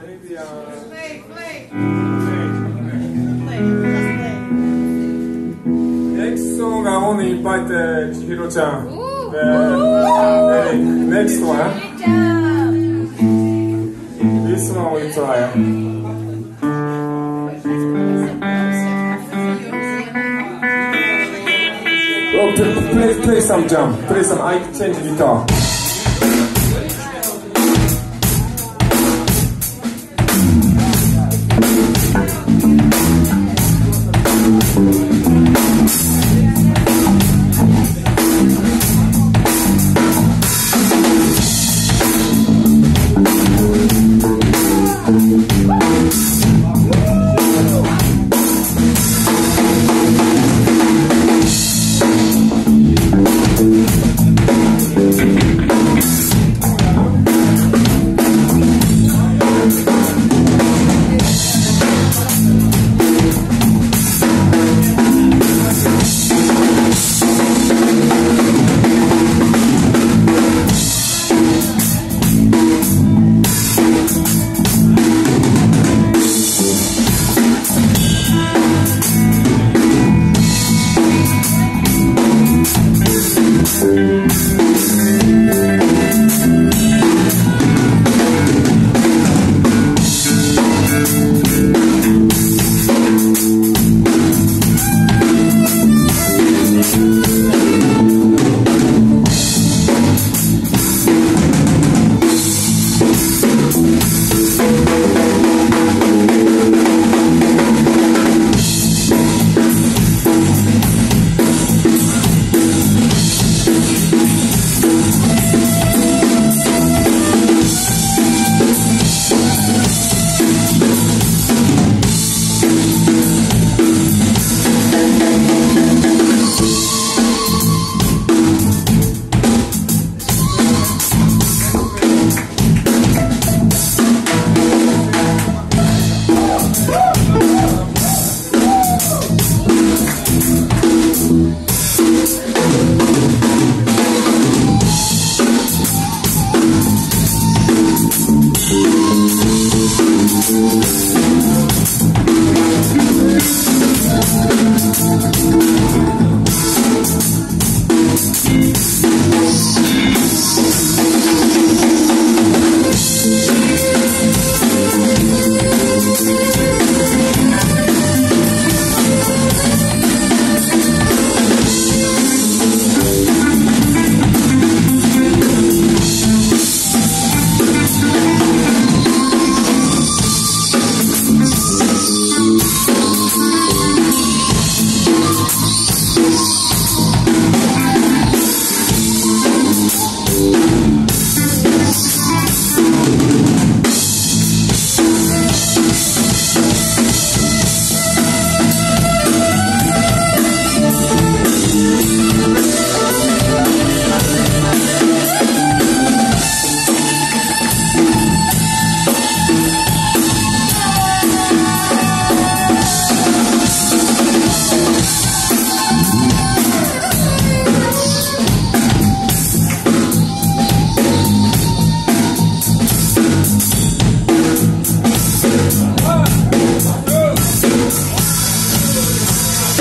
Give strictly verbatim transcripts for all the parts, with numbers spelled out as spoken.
maybe, uh... Play, play. Play. Play, just play. Next song, I want to invite uh, Chihiro-chan. Ooh. The, Elik. Next one. Good job. This one we try. Oh, play, play, play some jump. Play some, I change guitar.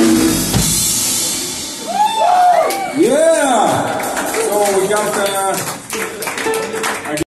Yeah! So we got uh,